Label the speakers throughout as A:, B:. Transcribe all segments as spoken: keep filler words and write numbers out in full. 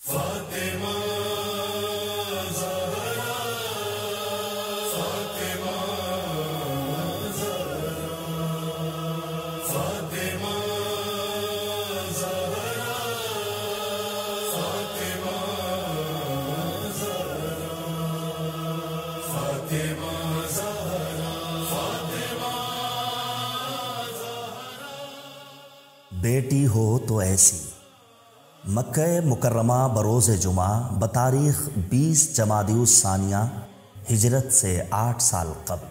A: فاطمہ زہرا، فاطمہ زہرا، فاطمہ زہرا، فاطمہ زہرا، فاطمہ زہرا، فاطمہ زہرا۔
B: بیٹی ہو تو ایسی۔ مکہ مکرمہ بروز جمعہ بتاریخ بیس جمادی الثانیہ ہجرت سے آٹھ سال قبل۔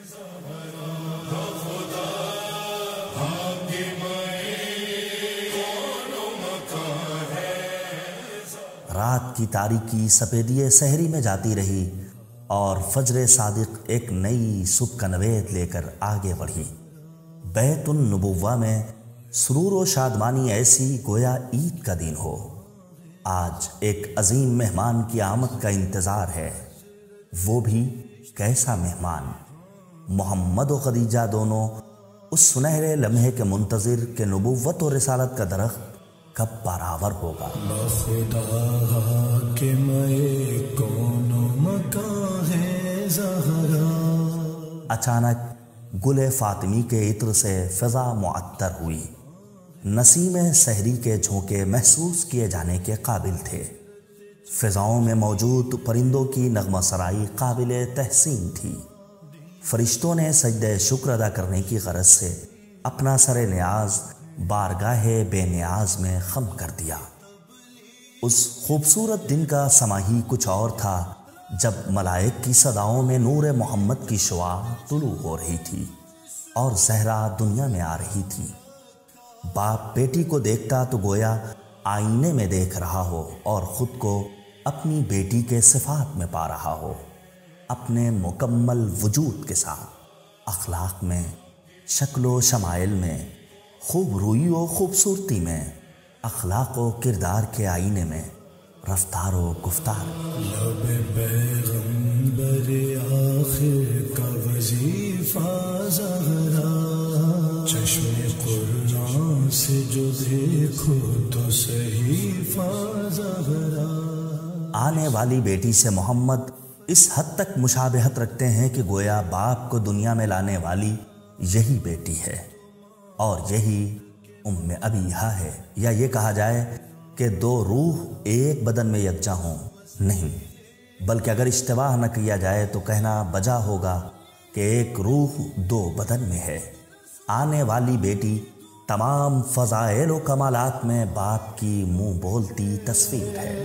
B: رات کی تاریکی سپیدی سحری میں جاتی رہی اور فجر صادق ایک نئی صبح کا نوید لے کر آگے بڑھی۔ بیت النبوہ میں سرور و شادمانی ایسی گویا عید کا دن ہو۔ آج ایک عظیم مہمان کی آمد کا انتظار ہے، وہ بھی کیسا مہمان؟ محمد و خدیجہ دونوں اس سنہرے لمحے کے منتظر کہ نبوت و رسالت کا درخت کب برآور ہوگا۔
A: خدا کہ میں کون مکان ہے زہرا۔
B: اچانک گل فاطمی کے عطر سے فضا معطر ہوئی۔ نسیم سحری کے جھونکے محسوس کیے جانے کے قابل تھے۔ فضاؤں میں موجود پرندوں کی نغمہ سرائی قابل تحسین تھی۔ فرشتوں نے سجدہ شکر ادا کرنے کی غرض سے اپنا سر نیاز بارگاہ بے نیاز میں خم کر دیا۔ اس خوبصورت دن کا سما ہی کچھ اور تھا جب ملائک کی صداؤں میں نور محمد کی شعاع طلوع ہو رہی تھی اور زہرا دنیا میں آ رہی تھی۔ باپ بیٹی کو دیکھتا تو گویا آئینے میں دیکھ رہا ہو اور خود کو اپنی بیٹی کے صفات میں پا رہا ہو، اپنے مکمل وجود کے ساتھ، اخلاق میں، شکل و شمائل میں، خوب روئی و خوبصورتی میں، اخلاق و کردار کے آئینے میں، رفتار و گفتار۔
A: لب پیغمبر آخر کا وظیفہ زہرا، چشم قرآن سے جو دیکھو تو صحیفہ زہرا۔
B: آنے والی بیٹی سے محمد اس حد تک مشابہت رکھتے ہیں کہ گویا باپ کو دنیا میں لانے والی یہی بیٹی ہے اور یہی ام ابیہا ہے، یا یہ کہا جائے کہ دو روح ایک بدن میں یکجا ہوں، نہیں، بلکہ اگر اشتباہ نہ کیا جائے تو کہنا بجا ہوگا کہ ایک روح دو بدن میں ہے۔ آنے والی بیٹی تمام فضائل و کمالات میں باپ کی منہ بولتی تصویر ہے۔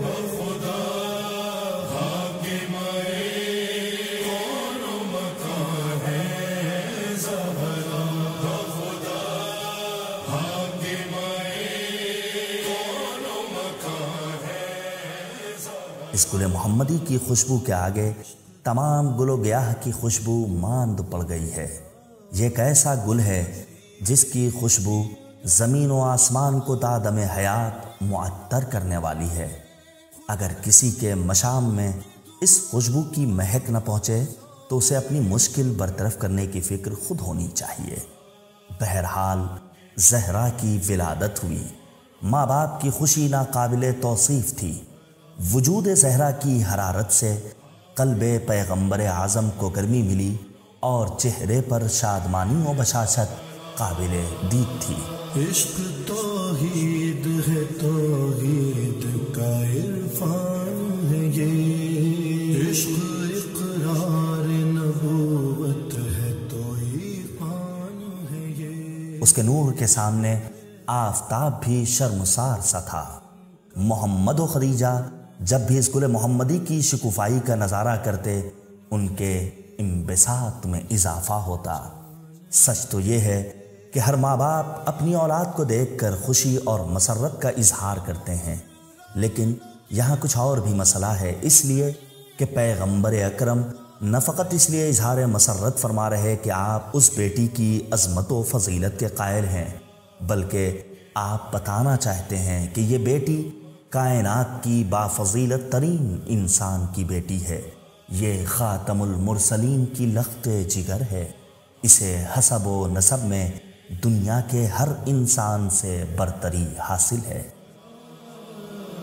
B: اس گل محمدی کی خوشبو کے آگے تمام گل و گیاہ کی خوشبو ماند پڑ گئی ہے۔ یہ ایک ایسا گل ہے جس کی خوشبو زمین و آسمان کو تا دم حیات معطر کرنے والی ہے۔ اگر کسی کے مشام میں اس خوشبو کی مہک نہ پہنچے تو اسے اپنی مشکل برطرف کرنے کی فکر خود ہونی چاہیے۔ بہرحال زہرا کی ولادت ہوئی۔ ماں باپ کی خوشی ناقابل توصیف تھی۔ وجود زہرا کی حرارت سے قلب پیغمبر اعظم کو گرمی ملی اور چہرے پر شادمانی و بشاشت قابل دید تھی۔
A: عشق توحید ہے، توحید کا عرفان ہے یہ، عشق اقرار نبوت ہے تو ایمان ہے یہ۔
B: اس کے نور کے سامنے آفتاب بھی شرمسار سا تھا۔ محمد و خدیجہ جب بھی اس گل محمدی کی شکوفائی کا نظارہ کرتے ان کے انبساط میں اضافہ ہوتا۔ سچ تو یہ ہے کہ ہر ماں باپ اپنی اولاد کو دیکھ کر خوشی اور مسرت کا اظہار کرتے ہیں، لیکن یہاں کچھ اور بھی مسئلہ ہے، اس لیے کہ پیغمبر اکرم نہ فقط اس لیے اظہار مسرت فرما رہے کہ آپ اس بیٹی کی عظمت و فضیلت کے قائل ہیں، بلکہ آپ بتانا چاہتے ہیں کہ یہ بیٹی کائنات کی بافضیلت ترین انسان کی بیٹی ہے، یہ خاتم المرسلین کی لخت جگر ہے، اسے حسب و نسب میں دنیا کے ہر انسان سے برتری حاصل ہے۔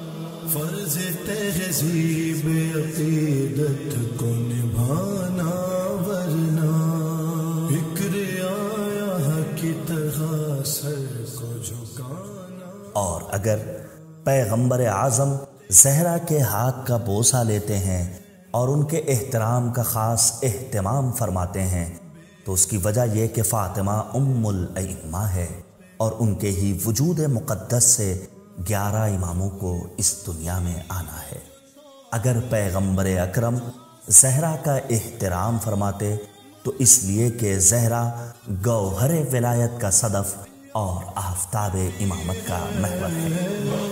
A: فرض تہذیب عقیدت کو نبھانا، ورنہ فکر آیا کی طرح سر کو جھکانا۔
B: اور اگر پیغمبر اعظم زہرا کے ہاتھ کا بوسہ لیتے ہیں اور ان کے احترام کا خاص اہتمام فرماتے ہیں تو اس کی وجہ یہ کہ فاطمہ ام الائمہ ہے اور ان کے ہی وجود مقدس سے گیارہ اماموں کو اس دنیا میں آنا ہے۔ اگر پیغمبر اکرم زہرا کا احترام فرماتے تو اس لیے کہ زہرا گوہر ولایت کا صدف اور آفتاب امامت کا محور ہے۔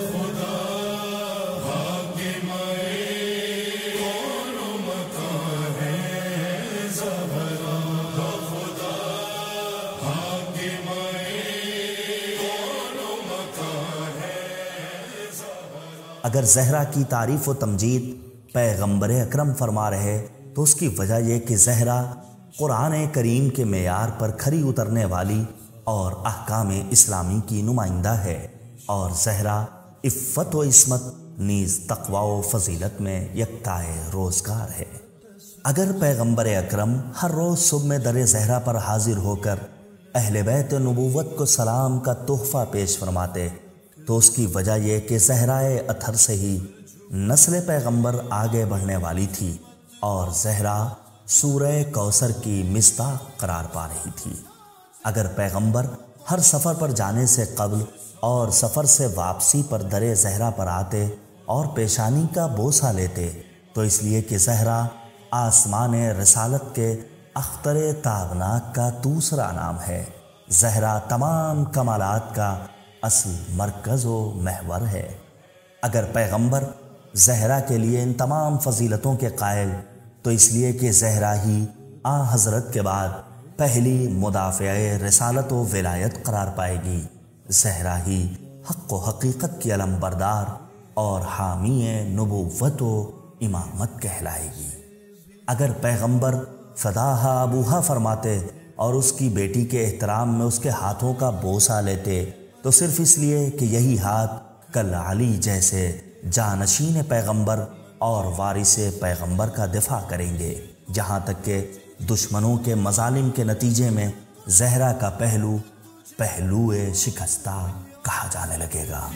B: اگر زہرا کی تعریف و تمجید پیغمبر اکرم فرما رہے تو اس کی وجہ یہ کہ زہرا قرآن کریم کے معیار پر کھری اترنے والی اور احکام اسلامی کی نمائندہ ہے، اور زہرا عفت و عصمت نیز تقوی و فضیلت میں یکتائے روزگار ہے۔ اگر پیغمبر اکرم ہر روز صبح میں در زہرا پر حاضر ہو کر اہل بیت نبوت کو سلام کا تحفہ پیش فرماتے تو اس کی وجہ یہ کہ زہرائے اطہر سے ہی نسل پیغمبر آگے بڑھنے والی تھی اور زہرا سورہ کوثر کی مصداق قرار پا رہی تھی۔ اگر پیغمبر ہر سفر پر جانے سے قبل اور سفر سے واپسی پر در زہرا پر آتے اور پیشانی کا بوسہ لیتے تو اس لیے کہ زہرا آسمان رسالت کے اختر تابناک کا دوسرا نام ہے۔ زہرا تمام کمالات کا اصل مرکز و محور ہے۔ اگر پیغمبر زہرا کے لیے ان تمام فضیلتوں کے قائل تو اس لیے کہ زہرا ہی آ حضرت کے بعد پہلی مدافع رسالت و ولایت قرار پائے گی۔ زہرا ہی حق و حقیقت کی علم بردار اور حامی نبوت و امامت کہلائے گی۔ اگر پیغمبر فداہا ابوہا فرماتے اور اس کی بیٹی کے احترام میں اس کے ہاتھوں کا بوسہ لیتے تو صرف اس لیے کہ یہی ہاتھ کل علی جیسے جانشین پیغمبر اور وارث پیغمبر کا دفاع کریں گے، جہاں تک کہ دشمنوں کے مظالم کے نتیجے میں زہرا کا پہلو پہلو شکستہ کہا جانے لگے گا۔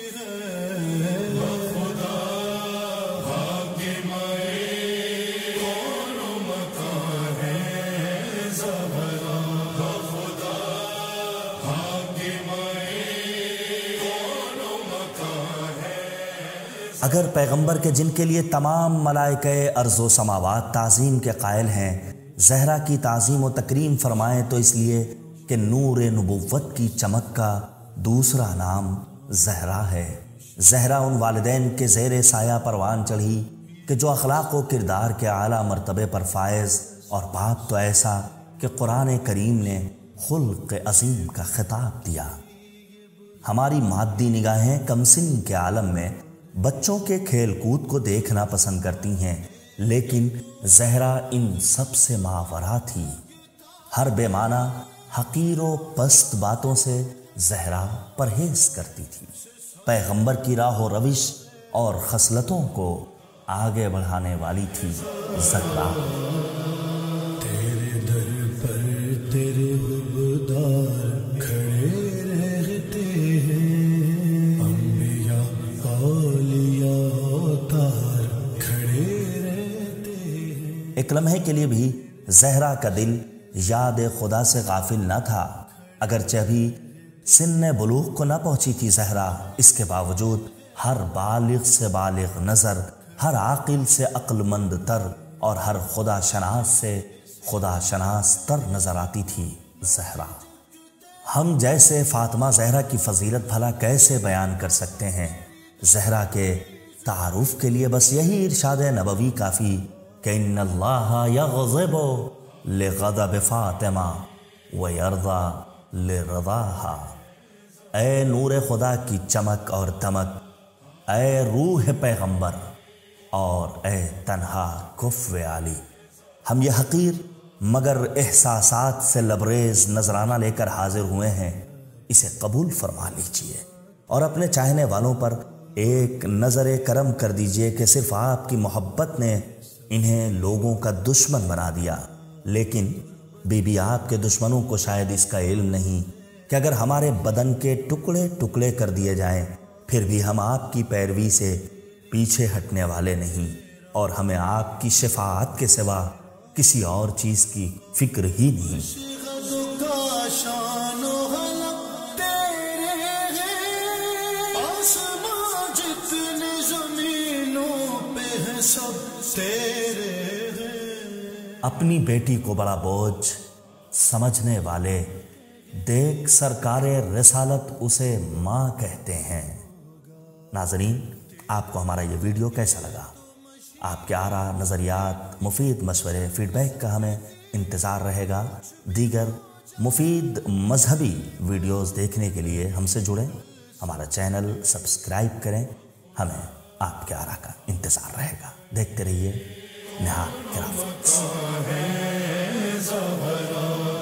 B: اگر پیغمبر کے جن کے لیے تمام ملائکہ ارض و سماوات تعظیم کے قائل ہیں زہرا کی تعظیم و تکریم فرمائیں تو اس لیے کہ نور نبوت کی چمک کا دوسرا نام زہرا ہے۔ زہرا ان والدین کے زیر سایہ پروان چڑھی کہ جو اخلاق و کردار کے اعلیٰ مرتبے پر فائز، اور باپ تو ایسا کہ قرآن کریم نے خلق عظیم کا خطاب دیا۔ ہماری مادی نگاہیں کمسنی کے عالم میں بچوں کے کھیل کود کو دیکھنا پسند کرتی ہیں، لیکن زہرا ان سب سے ماورا تھی۔ ہر بے معنی حقیر و پست باتوں سے زہرا پرہیز کرتی تھی۔ پیغمبر کی راہ و روش اور خصلتوں کو آگے بڑھانے والی تھی زہرا۔
A: تیرے در پر تیرے حبدار کھڑے رہتے ہیں، انبیاء اولیاء تار کھڑے رہتے ہیں۔
B: ایک لمحے کے لیے بھی زہرا کا دل یاد خدا سے غافل نہ تھا، اگرچہ ابھی سن بلوغ کو نہ پہنچی تھی زہرا، اس کے باوجود ہر بالغ سے بالغ نظر، ہر عاقل سے عقل مند تر اور ہر خدا شناس سے خدا شناس تر نظر آتی تھی زہرا۔ ہم جیسے فاطمہ زہرا کی فضیلت بھلا کیسے بیان کر سکتے ہیں؟ زہرا کے تعارف کے لیے بس یہی ارشاد نبوی کافی کہ ان اللہ یغضب لغضب فاطمہ ویرضی لرضاہا۔ اے نور خدا کی چمک اور دمک، اے روح پیغمبر اور اے تنہا کفو علی، ہم یہ حقیر مگر احساسات سے لبریز نذرانہ لے کر حاضر ہوئے ہیں، اسے قبول فرما لیجئے اور اپنے چاہنے والوں پر ایک نظر کرم کر دیجئے کہ صرف آپ کی محبت نے انہیں لوگوں کا دشمن بنا دیا، لیکن بی بی آپ کے دشمنوں کو شاید اس کا علم نہیں کہ اگر ہمارے بدن کے ٹکڑے ٹکڑے کر دیے جائیں پھر بھی ہم آپ کی پیروی سے پیچھے ہٹنے والے نہیں، اور ہمیں آپ کی شفاعت کے سوا کسی اور چیز کی فکر ہی نہیں۔ اپنی بیٹی کو بڑا بوجھ سمجھنے والے دیکھ سرکار رسالت اسے ماں کہتے ہیں۔ ناظرین، آپ کو ہمارا یہ ویڈیو کیسا لگا؟ آپ کے آراء، نظریات، مفید مشورے، فیڈ بیک کا ہمیں انتظار رہے گا۔ دیگر مفید مذہبی ویڈیوز دیکھنے کے لیے ہم سے جڑیں، ہمارا چینل سبسکرائب کریں، ہمیں آپ کے آراء کا انتظار رہے گا۔ دیکھتے رہیے نہاد گرافکس۔